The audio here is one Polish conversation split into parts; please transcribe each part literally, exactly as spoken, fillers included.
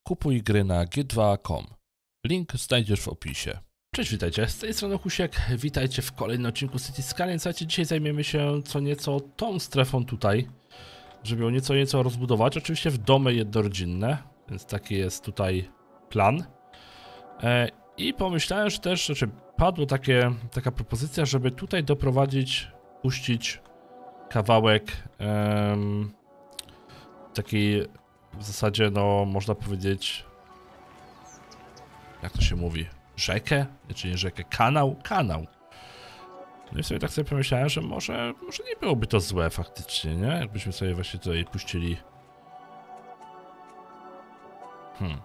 Kupuj gry na g dwa kropka com. Link znajdziesz w opisie. Cześć, witajcie, z tej strony Husiek, witajcie w kolejnym odcinku City Skyline. Słuchajcie, dzisiaj zajmiemy się co nieco tą strefą tutaj, żeby ją nieco nieco rozbudować, oczywiście w domy jednorodzinne, więc taki jest tutaj plan. E, I pomyślałem, że też, znaczy padła takie, taka propozycja, żeby tutaj doprowadzić, puścić kawałek em, takiej w zasadzie, no można powiedzieć, jak to się mówi, rzekę, czy nie rzekę, kanał, kanał. No i sobie tak sobie pomyślałem, że może, może nie byłoby to złe faktycznie, nie? Jakbyśmy sobie właśnie tutaj puścili. Hmm.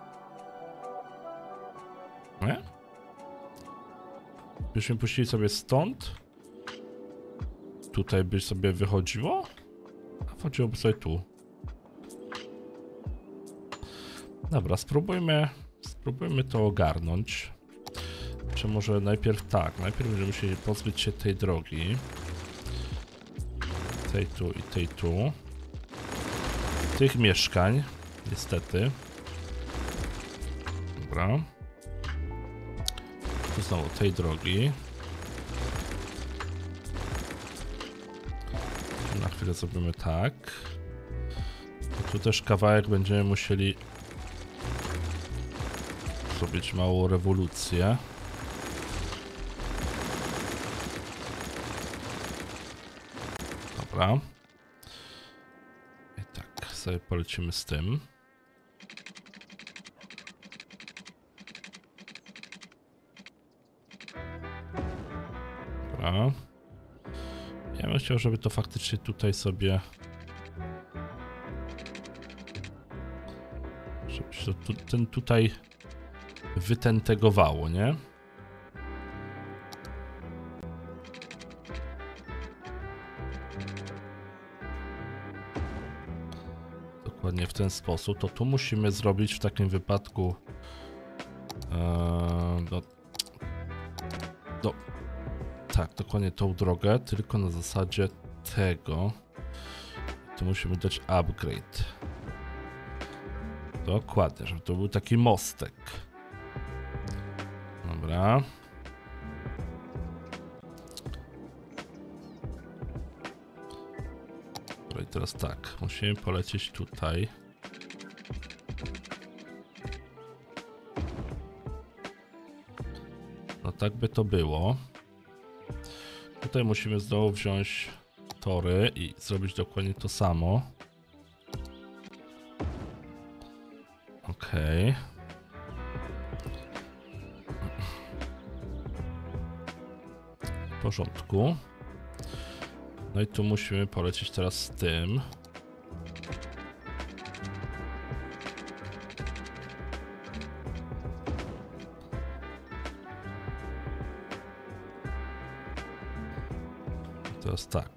Nie? Byśmy puścili sobie stąd. Tutaj by sobie wychodziło. A wchodziłoby sobie tu. Dobra, spróbujmy, spróbujmy to ogarnąć. Czy może najpierw tak, najpierw będziemy musieli pozbyć się tej drogi. Tej tu i tej tu. Tych mieszkań, niestety. Dobra. Tu znowu tej drogi. Na chwilę zrobimy tak. Tu też kawałek będziemy musieli zrobić małą rewolucję. Dobra. I tak, sobie polecimy z tym. Dobra. Ja bym chciał, żeby to faktycznie tutaj sobie... Żeby się to, ten tutaj wytentegowało, nie? Dokładnie w ten sposób. To tu musimy zrobić w takim wypadku ee, do, do, tak, dokładnie tą drogę, tylko na zasadzie tego. Tu musimy dać upgrade. Dokładnie, żeby to był taki mostek. Dobra. Dobra, i teraz tak, musimy polecieć tutaj. No tak by to było. Tutaj musimy znowu wziąć tory i zrobić dokładnie to samo. Okej. Okay. W porządku. No i tu musimy polecieć teraz z tym. I teraz tak.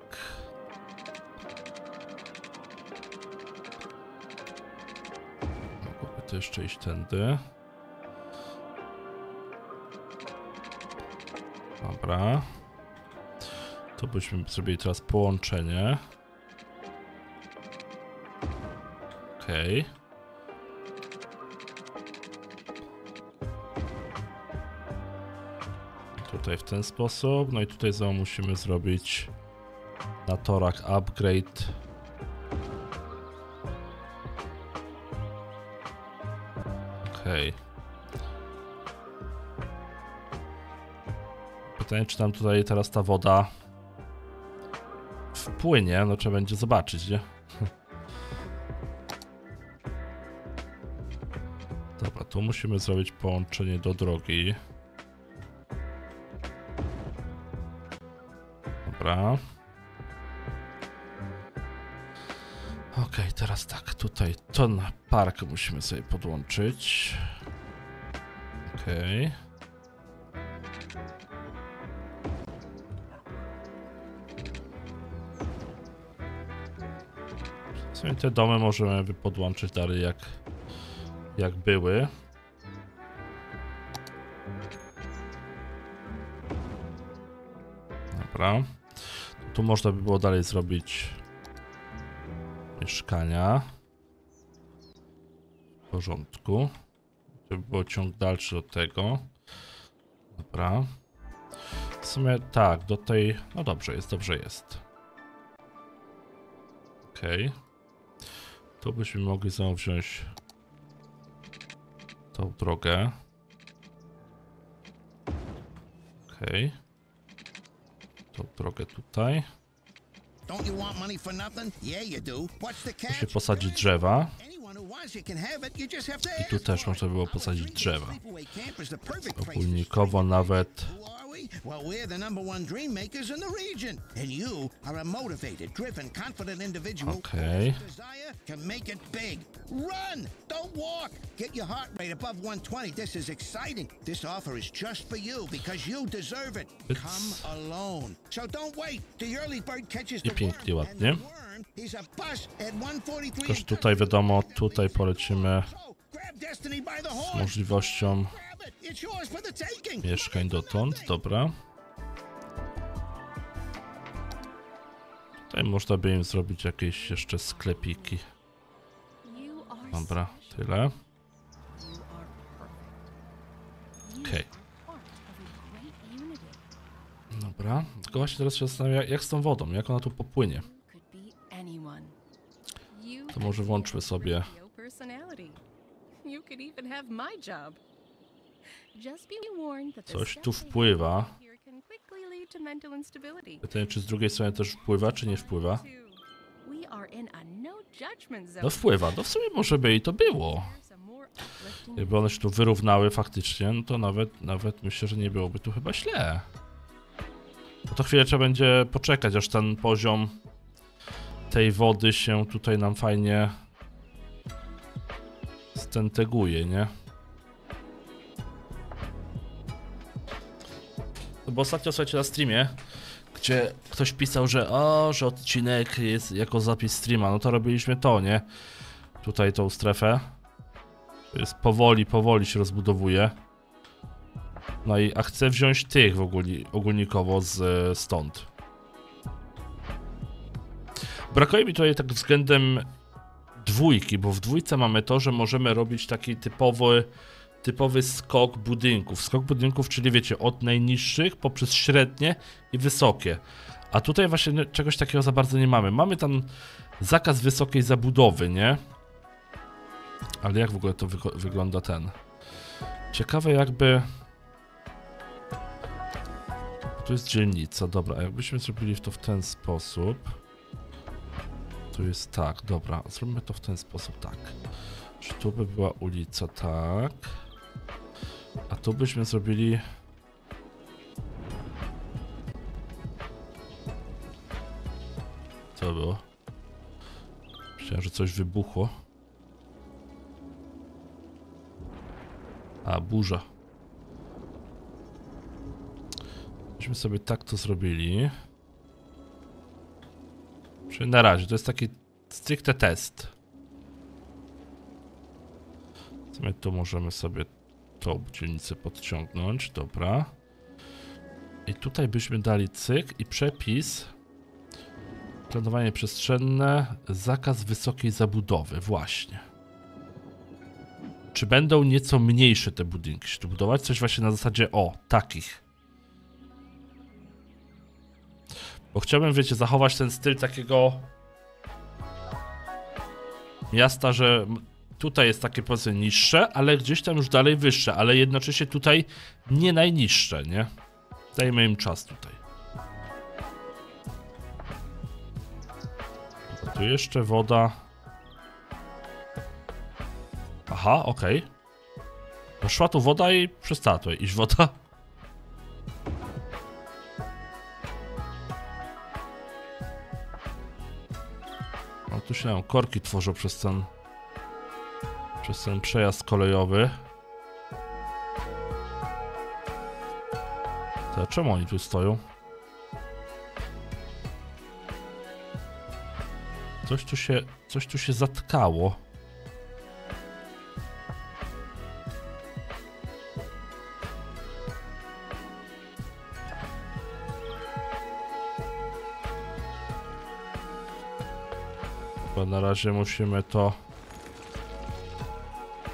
Mogłoby to jeszcze iść tędy. Dobra. To byśmy zrobili teraz połączenie. Okej. Tutaj w ten sposób. No i tutaj znowu musimy zrobić na torach upgrade. Okej. Pytanie, czy tam tutaj teraz ta woda wpłynie, no trzeba będzie zobaczyć, nie? Dobra, tu musimy zrobić połączenie do drogi. Dobra. Okej, okay, teraz tak, tutaj to na park musimy sobie podłączyć. Okej. Okay. Te domy możemy podłączyć dalej jak, jak były. Dobra. Tu można by było dalej zrobić mieszkania. porządku. To by było ciąg dalszy do tego. Dobra. W sumie tak, do tej... No dobrze jest, dobrze jest. Okej. Okay. Tu byśmy mogli znowu wziąć tą drogę. Okej. Okay. Tą drogę tutaj. Muszę posadzić drzewa. I tu też można było posadzić drzewa. Ogólnikowo nawet. Well, we're the number one dream makers in the region, and you are a motivated, driven, confident individual okay. who has desire to make it big. Run! Don't walk! Get your heart rate above one twenty. This is exciting. This offer is just for you because you deserve it. It's... Come alone. So don't wait. The early bird catches the pięknie, worm, ładnie. and the worm is a bus at one forty-three. Też tutaj wiadomo, tutaj polecimy z możliwością mieszkań dotąd, dobra. Tutaj można by im zrobić jakieś jeszcze sklepiki. Dobra, tyle. Okej. Okay. Dobra, tylko właśnie teraz się zastanawiam, jak z tą wodą, jak ona tu popłynie. To może włączmy sobie. Coś tu wpływa. Pytanie, czy z drugiej strony też wpływa, czy nie wpływa? No wpływa, no w sumie może by i to było. Jakby one się tu wyrównały faktycznie, no to nawet, nawet myślę, że nie byłoby tu chyba źle. No to chwilę trzeba będzie poczekać, aż ten poziom tej wody się tutaj nam fajnie stenteguje, nie? Bo ostatnio, słuchajcie, na streamie, gdzie ktoś pisał, że o, że odcinek jest jako zapis streama, no to robiliśmy to, nie? Tutaj tą strefę. To jest powoli, powoli się rozbudowuje. No i a chcę wziąć tych w ogóle, ogólnikowo z, stąd. Brakuje mi tutaj tak względem dwójki, bo w dwójce mamy to, że możemy robić taki typowy typowy skok budynków. Skok budynków, czyli wiecie, od najniższych poprzez średnie i wysokie. A tutaj właśnie czegoś takiego za bardzo nie mamy. Mamy tam zakaz wysokiej zabudowy, nie? Ale jak w ogóle to wy wygląda ten? Ciekawe jakby... Tu jest dzielnica, dobra, a jakbyśmy zrobili to w ten sposób... Tu jest tak, dobra, zróbmy to w ten sposób, tak. Że tu by była ulica, tak. A tu byśmy zrobili... Co było? Myślałem, że coś wybuchło. A, burza. Myśmy sobie tak to zrobili. Czyli na razie, to jest taki stricte test. My tu możemy sobie tą dzielnicę podciągnąć, dobra. I tutaj byśmy dali cyk i przepis. Planowanie przestrzenne, zakaz wysokiej zabudowy, właśnie. Czy będą nieco mniejsze te budynki się tu budować? Coś właśnie na zasadzie, o, takich. Bo chciałbym, wiecie, zachować ten styl takiego miasta, że tutaj jest takie powiedzmy niższe, ale gdzieś tam już dalej wyższe, ale jednocześnie tutaj nie najniższe, nie? Dajmy im czas tutaj. Tu jeszcze woda. Aha, okej. Okay. No szła tu woda i przestała tutaj iść woda. No tu się nam korki tworzą przez ten przez ten przejazd kolejowy. To czemu oni tu stoją? Coś tu się, coś tu się zatkało. Bo na razie musimy to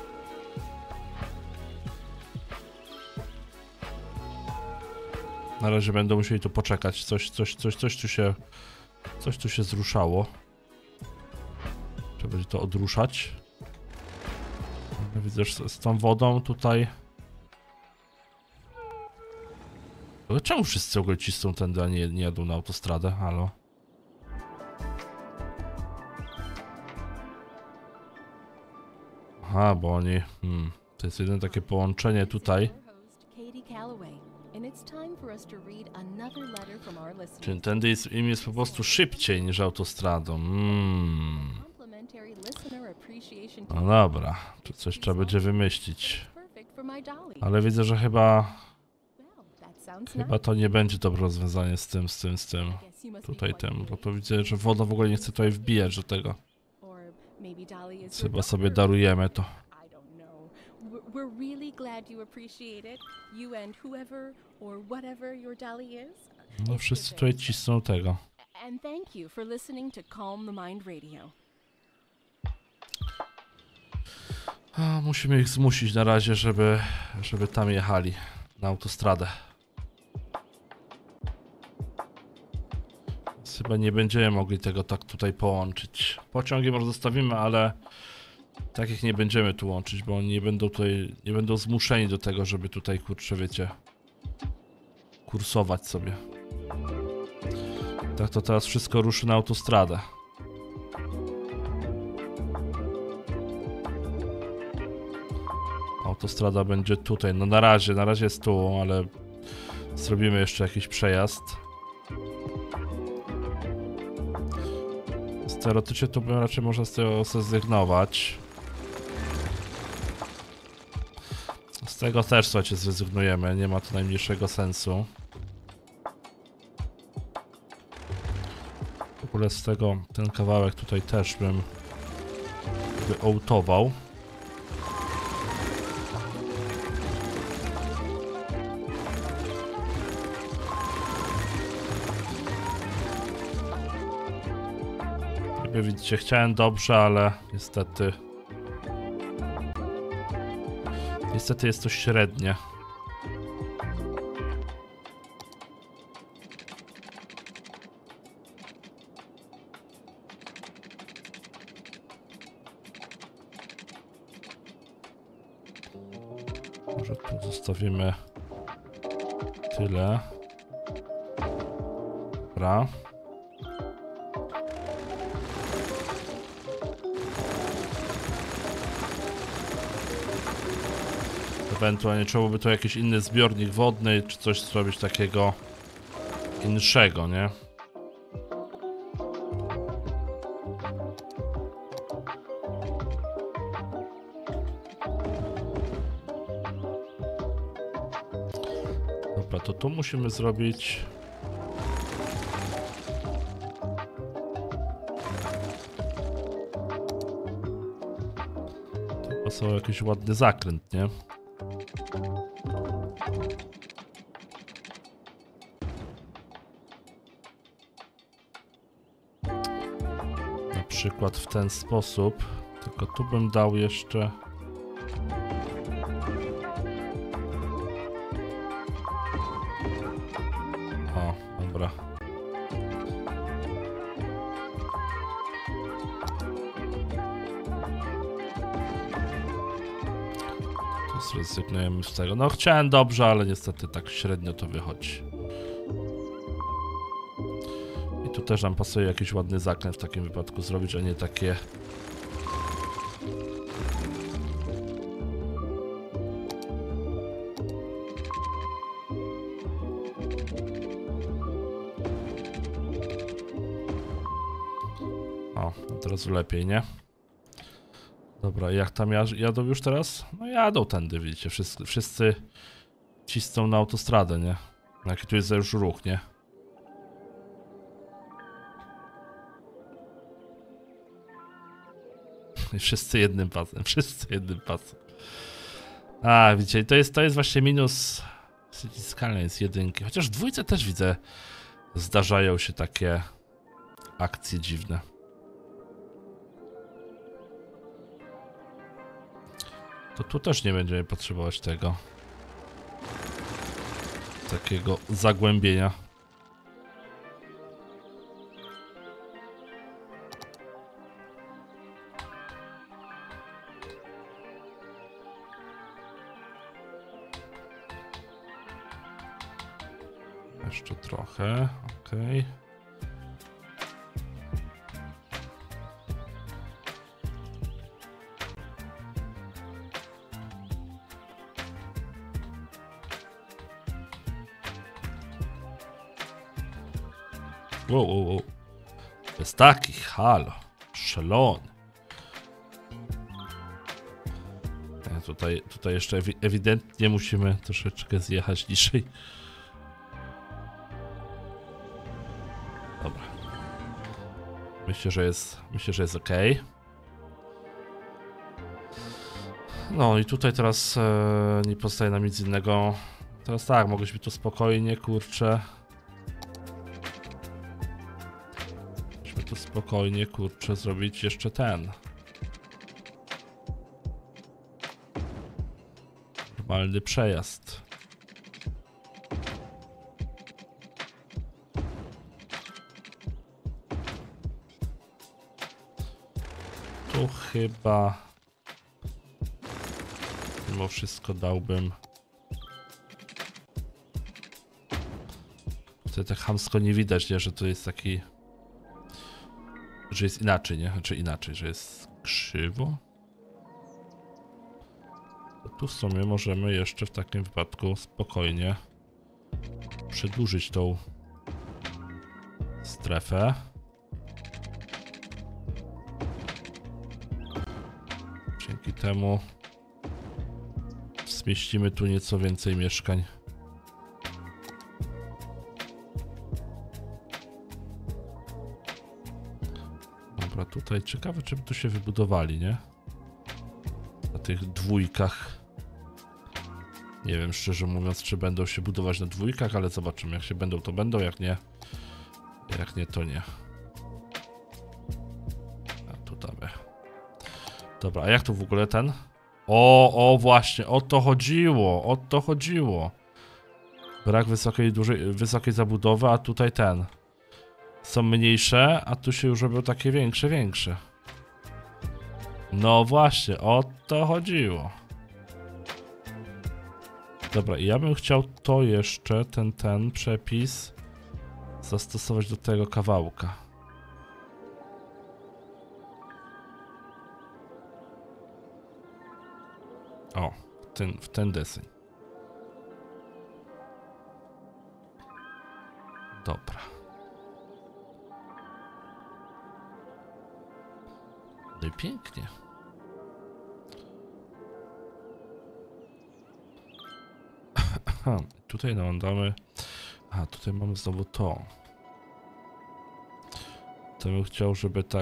Na razie będą musieli tu poczekać. Coś, coś, coś, coś tu się... Coś tu się zruszało. Trzeba będzie to odruszać. Widzę, że z tą wodą tutaj... Ale czemu wszyscy w ogóle cisną tędy, a nie, nie jadą na autostradę? Halo? Aha, bo oni... Hmm, to jest jedyne takie połączenie tutaj. Czyli tędy jest, im jest po prostu szybciej niż autostradą. Hmm. No dobra, tu coś trzeba będzie wymyślić. Ale widzę, że chyba... Chyba to nie będzie dobre rozwiązanie z tym, z tym, z tym. Tutaj tym, bo to widzę, że woda w ogóle nie chce tutaj wbijać do tego. Chyba sobie darujemy to. No wszyscy tutaj cisną tego. A, musimy ich zmusić na razie, żeby, żeby tam jechali na autostradę. Chyba nie będziemy mogli tego tak tutaj połączyć. Pociągi może zostawimy, ale takich nie będziemy tu łączyć, bo oni nie będą tutaj, nie będą zmuszeni do tego, żeby tutaj, kurczę, wiecie, kursować sobie. Tak to teraz wszystko ruszy na autostradę. Autostrada będzie tutaj, no na razie, na razie jest tu, ale zrobimy jeszcze jakiś przejazd. Teoretycznie to bym raczej można z tego zrezygnować. Z tego też, słuchajcie, zrezygnujemy, nie ma to najmniejszego sensu. W ogóle z tego, ten kawałek tutaj też bym wyołtował. Widzicie, chciałem dobrze, ale niestety... Niestety jest to średnie. Może tu zostawimy tyle. Dobra. Ewentualnie trzeba by tu jakiś inny zbiornik wodny, czy coś zrobić takiego inszego, nie? Dobra, to tu musimy zrobić... To są jakiś ładny zakręt, nie? Na przykład w ten sposób, tylko tu bym dał jeszcze... O, dobra. To zrezygnujemy z tego. No chciałem dobrze, ale niestety tak średnio to wychodzi. I tu też nam pasuje jakiś ładny zakręt w takim wypadku zrobić, a nie takie... O, teraz lepiej, nie? Dobra, jak tam jadą już teraz? No jadą tędy, widzicie, wszyscy, wszyscy cisną na autostradę, nie? Jaki tu jest już ruch, nie? I wszyscy jednym pasem, wszyscy jednym pasem. A, widzicie, to jest, to jest właśnie minus City Skylines jedynki. Chociaż w dwójce też widzę, zdarzają się takie akcje dziwne. To tu też nie będziemy potrzebować tego. takiego zagłębienia. Jeszcze trochę, okej. Wow, wow, wow. Bez takich, halo. Szalony. Tutaj, tutaj jeszcze ewi ewidentnie musimy troszeczkę zjechać niżej. Dobra. Myślę, że jest, myślę, że jest ok. No i tutaj teraz e, nie pozostaje nam nic innego. Teraz tak, mogliśmy tu spokojnie, kurczę. Mogliśmy tu spokojnie, kurczę, zrobić jeszcze ten. Normalny przejazd. Tu chyba mimo wszystko dałbym. Tutaj tak chamsko nie widać, nie, że to jest taki, że jest inaczej, nie? Znaczy inaczej, że jest krzywo. To tu w sumie możemy jeszcze w takim wypadku spokojnie przedłużyć tą strefę. Dzięki temu zmieścimy tu nieco więcej mieszkań. Dobra, tutaj ciekawe, czy by tu się wybudowali, nie? Na tych dwójkach. Nie wiem, szczerze mówiąc, czy będą się budować na dwójkach, ale zobaczymy. Jak się będą, to będą, jak nie, jak nie, to nie. A tu damy. Dobra, a jak tu w ogóle ten? O, o właśnie, o to chodziło, o to chodziło. Brak wysokiej, dużej, wysokiej zabudowy, a tutaj ten. Są mniejsze, a tu się już robią takie większe, większe. No właśnie, o to chodziło. Dobra, i ja bym chciał to jeszcze, ten, ten przepis zastosować do tego kawałka. O, w ten, w ten deseń. Dobra. No i pięknie. Aha, tutaj nałączamy. A, tutaj mamy znowu to. To bym chciał, żeby tak.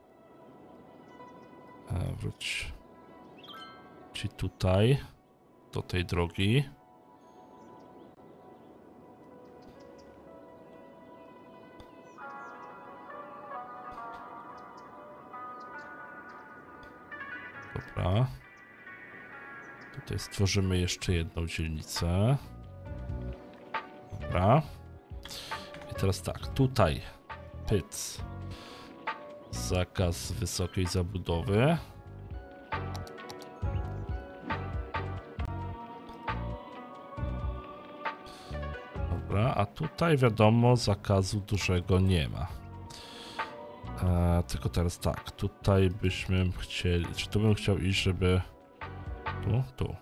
A, wróć. Czyli tutaj. Do tej drogi. Dobra. Tutaj stworzymy jeszcze jedną dzielnicę. Dobra. I teraz tak, tutaj pyc. Zakaz wysokiej zabudowy. Dobra, a tutaj wiadomo, zakazu dużego nie ma. E, tylko teraz tak, tutaj byśmy chcieli, czy tu bym chciał iść, żeby tu, tu.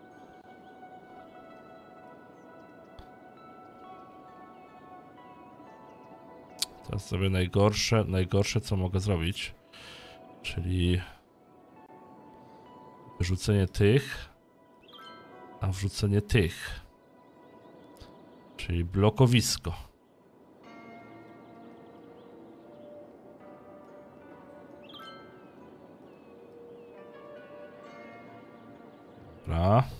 Teraz sobie najgorsze, najgorsze co mogę zrobić, czyli wyrzucenie tych, a wrzucenie tych, czyli blokowisko. Dobra.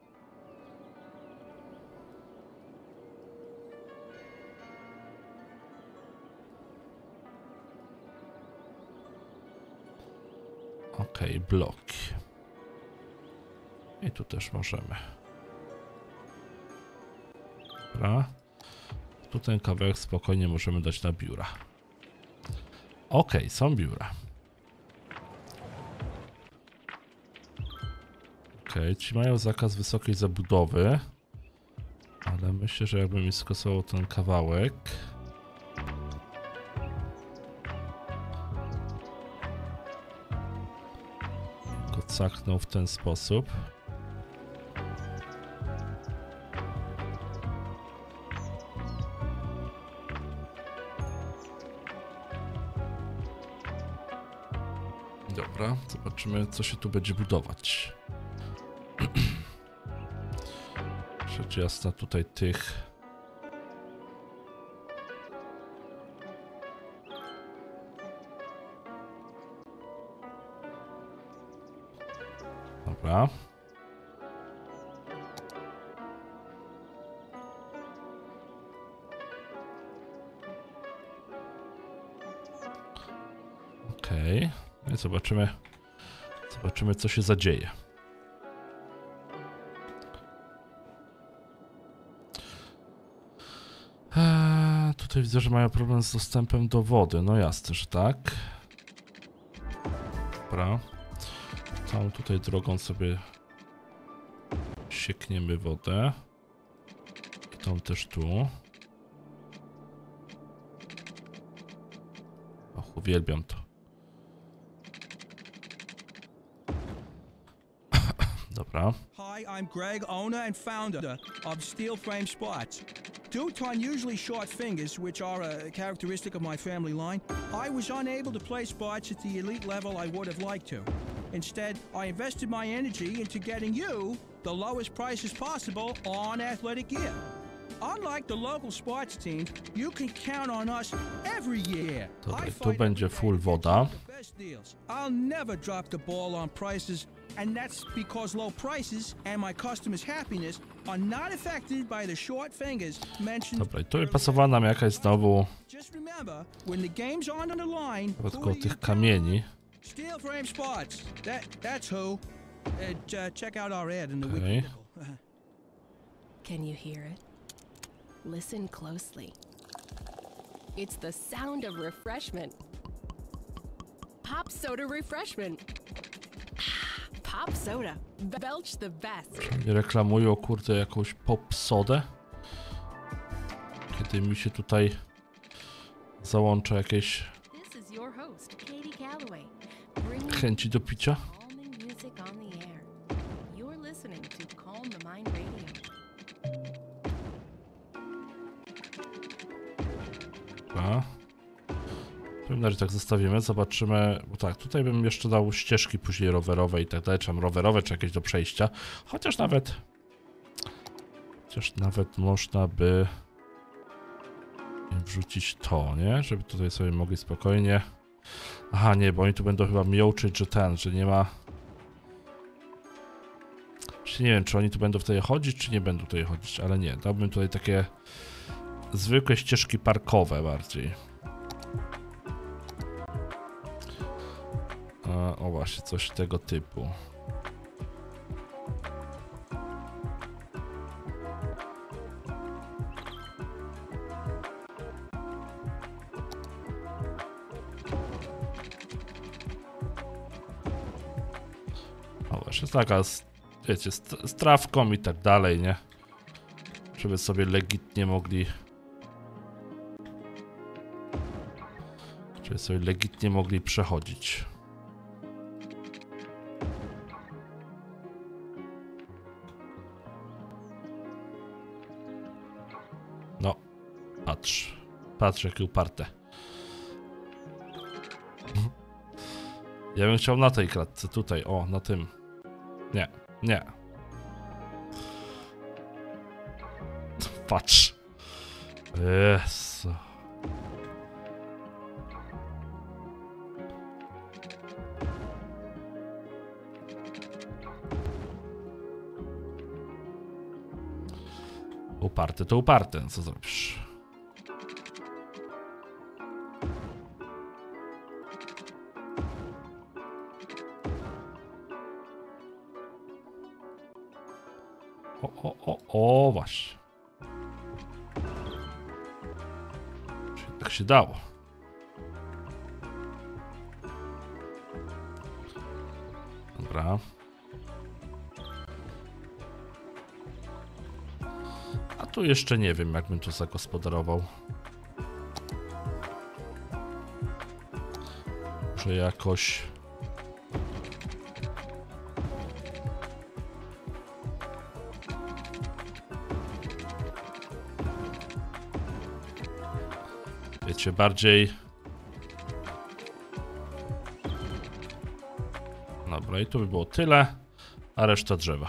Okej, okay, bloki. I tu też możemy. Dobra. Tu ten kawałek spokojnie możemy dać na biura. Ok, są biura. Ok, ci mają zakaz wysokiej zabudowy. Ale myślę, że jakbym mi skosował ten kawałek. Go caknął w ten sposób. Dobra, zobaczymy, co się tu będzie budować. Rzecz jasna, tutaj tych... Dobra. Okej. Okay. No i zobaczymy, zobaczymy, co się zadzieje. Eee, tutaj widzę, że mają problem z dostępem do wody. No jasne, że tak. Dobra. Całą tutaj drogą sobie siekniemy wodę. I tą też tu. Och, uwielbiam to. Dobra. Hi, I'm Greg, owner and founder of Steel Frame Spots. Due to unusually short fingers, which are a characteristic of my family line, I was unable to play spots at the elite level I would have liked to. Instead, I invested my energy into getting you the lowest prices possible on athletic gear. Unlike the local sports teams, you can count on us every year. Dobra, tu będzie full woda. I'll never drop the ball on prices, and that's because low prices and my customers' happiness are not affected by the short fingers mentioned. Dobra, i tu mi pasowała nam jakaś znowu tylko tych kamieni. Steel Frame Spots. That that's who. Uh, check out our ad in the okay. Can you hear it? Listen closely. It's the sound of refreshment. Pop soda refreshment. Pop soda. Belch the best. Nie reklamują, kurde, jakąś pop sodę. Kiedy mi się tutaj załącza jakieś chęci do picia. Dobra. Powiem, że tak zostawimy, zobaczymy, bo tak, tutaj bym jeszcze dał ścieżki później rowerowe i tak dalej, czy tam rowerowe, czy jakieś do przejścia, chociaż nawet, chociaż nawet można by wrzucić to, nie, żeby tutaj sobie mogli spokojnie, aha, nie, bo oni tu będą chyba miauczyć, że ten, że nie ma, czy nie wiem, czy oni tu będą tutaj chodzić, czy nie będą tutaj chodzić, ale nie, dałbym tutaj takie zwykłe ścieżki parkowe bardziej. A, o właśnie, coś tego typu. O właśnie, taka, wiecie, z, z trawką i tak dalej, nie? Żeby sobie legitnie mogli... Żeby sobie legitnie mogli przechodzić. No, patrz. Patrz, jakie uparte. Ja bym chciał na tej klatce, tutaj, o, na tym. Nie, nie. Patrz. Jezu. Uparte to uparte, co zrobisz? O, o, o, o, właśnie. Tak się dało. Dobra. A tu jeszcze nie wiem, jak bym to zagospodarował. Może jakoś... Wiecie, bardziej... Dobra, i tu by było tyle, a reszta drzewa.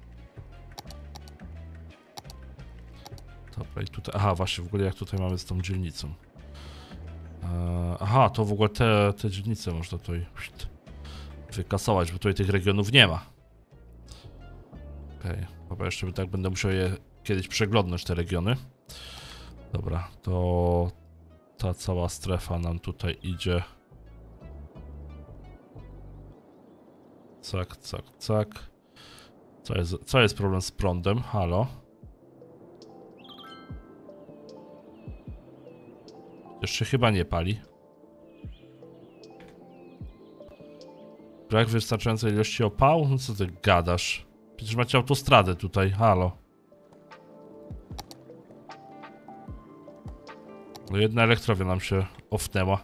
Dobra, i tutaj... Aha, właśnie, w ogóle jak tutaj mamy z tą dzielnicą. Eee, aha, to w ogóle te, te dzielnice można tutaj wykasować, bo tutaj tych regionów nie ma. Okej, okay. Dobra, jeszcze tak będę musiał je kiedyś przeglądnąć, te regiony. Dobra, to... Ta cała strefa nam tutaj idzie. Cak, cak, cak. Co jest, co jest problem z prądem? Halo? Jeszcze chyba nie pali. Brak wystarczającej ilości opału? No co ty gadasz? Przecież macie autostradę tutaj, halo. No jedna elektrownia nam się ofnęła.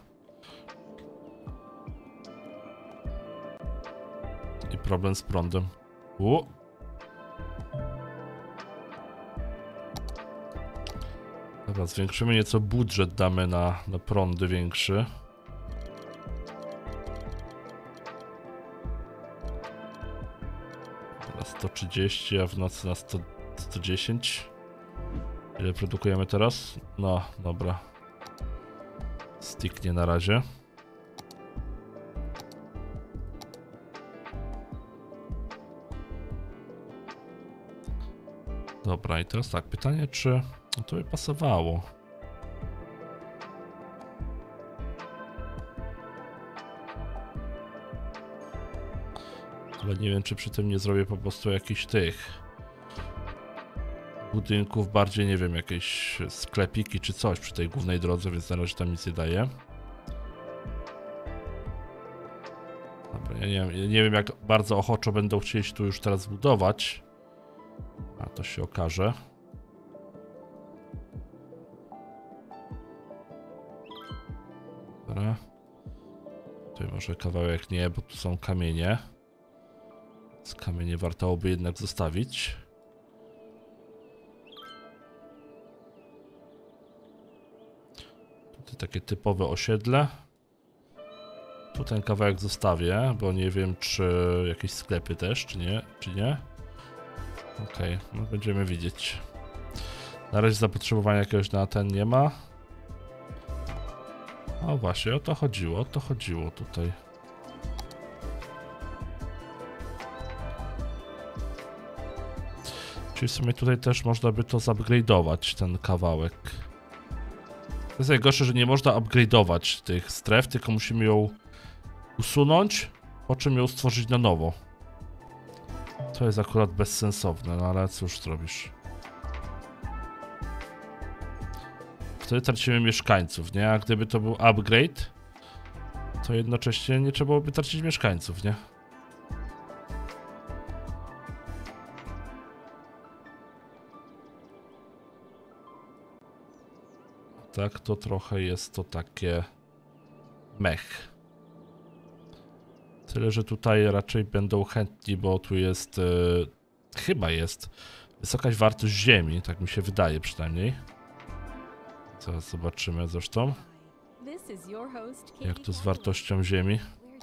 I problem z prądem. U. Dobra, zwiększymy nieco budżet, damy na, na prądy większy. Na sto trzydzieści, a w nocy na sto, sto dziesięć. Ile produkujemy teraz? No, dobra. Stiknie na razie. Dobra, i teraz tak, pytanie, czy to by pasowało? Ale nie wiem, czy przy tym nie zrobię po prostu jakichś tych budynków, bardziej, nie wiem, jakieś sklepiki czy coś przy tej głównej drodze, więc na razie tam nic nie daje. Dobra, ja nie wiem, ja nie wiem, jak bardzo ochoczo będą chcieli tu już teraz zbudować. A to się okaże. Dobra. Tutaj może kawałek nie, bo tu są kamienie. Z kamienie warto by jednak zostawić. Tutaj takie typowe osiedle. Tu ten kawałek zostawię, bo nie wiem, czy jakieś sklepy też, czy nie, czy nie. Okej, okay, no będziemy widzieć. Na razie zapotrzebowania jakiegoś na ten nie ma. O właśnie, o to chodziło, o to chodziło tutaj. Czyli w sumie tutaj też można by to zupgrade'ować, ten kawałek. To jest najgorsze, że nie można upgrade'ować tych stref, tylko musimy ją usunąć, po czym ją stworzyć na nowo. To jest akurat bezsensowne, no ale cóż zrobisz. Wtedy tracimy mieszkańców, nie? A gdyby to był upgrade, to jednocześnie nie trzeba byłoby tracić mieszkańców, nie? Tak, to trochę jest to takie mech. Tyle, że tutaj raczej będą chętni, bo tu jest, yy, chyba jest wysoka wartość ziemi, tak mi się wydaje przynajmniej. Zaraz zobaczymy zresztą, jak to z wartością ziemi.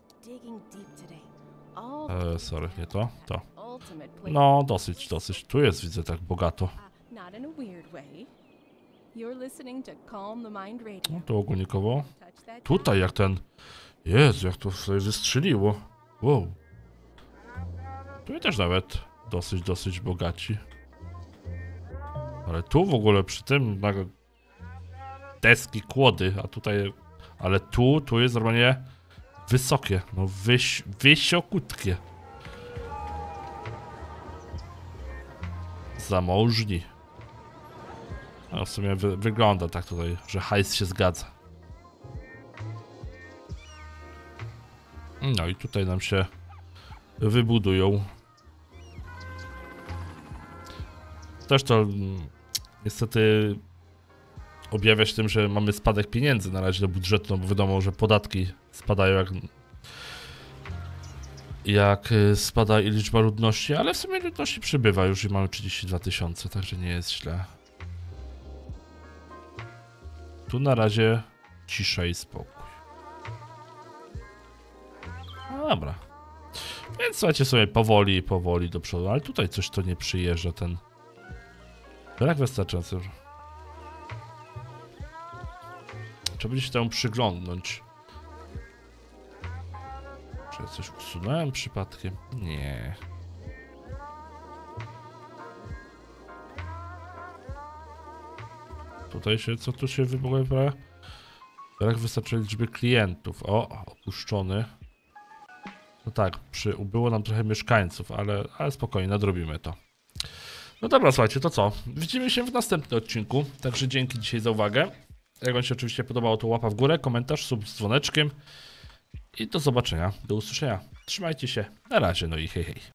E, sorry, nie to, to. No, dosyć, dosyć. Tu jest, widzę, tak bogato. No, tu ogólnikowo. Tutaj jak ten... Jezu, jak to sobie wystrzeliło. Wow. Tu też nawet dosyć, dosyć bogaci. Ale tu w ogóle przy tym deski, kłody, a tutaj... Ale tu, tu jest normalnie wysokie. No wyś, wysiokutkie. Zamożni. No w sumie wy, wygląda tak tutaj, że hajs się zgadza. No i tutaj nam się wybudują. Też to mm, niestety objawia się tym, że mamy spadek pieniędzy na razie do budżetu, no bo wiadomo, że podatki spadają jak, jak spada i liczba ludności, ale w sumie ludności przybywa już i mamy trzydzieści dwa tysiące, także nie jest źle. Tu na razie cisza i spokój. No dobra. Więc słuchajcie sobie powoli, powoli do przodu, ale tutaj coś to nie przyjeżdża, ten... Brak wystarczający. Trzeba będzie się temu przyglądnąć. Czy ja coś usunąłem przypadkiem? Nie. Tutaj się, co tu się wypływa? Brak wystarczającej liczby klientów. O, opuszczony. No tak, przy, ubyło nam trochę mieszkańców, ale, ale spokojnie, nadrobimy to. No dobra, słuchajcie, to co? Widzimy się w następnym odcinku, także dzięki dzisiaj za uwagę. Jak wam się oczywiście podobało, to łapa w górę, komentarz, sub z dzwoneczkiem. I do zobaczenia, do usłyszenia. Trzymajcie się, na razie, no i hej hej.